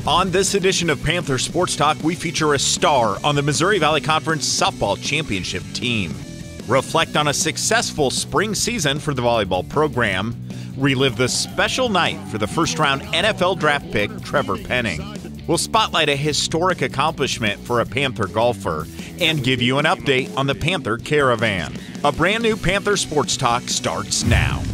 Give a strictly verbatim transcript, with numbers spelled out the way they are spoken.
On this edition of Panther Sports Talk, we feature a star on the Missouri Valley Conference softball championship team. Reflect on a successful spring season for the volleyball program. Relive the special night for the first-round N F L draft pick, Trevor Penning. We'll spotlight a historic accomplishment for a Panther golfer and give you an update on the Panther Caravan. A brand new Panther Sports Talk starts now.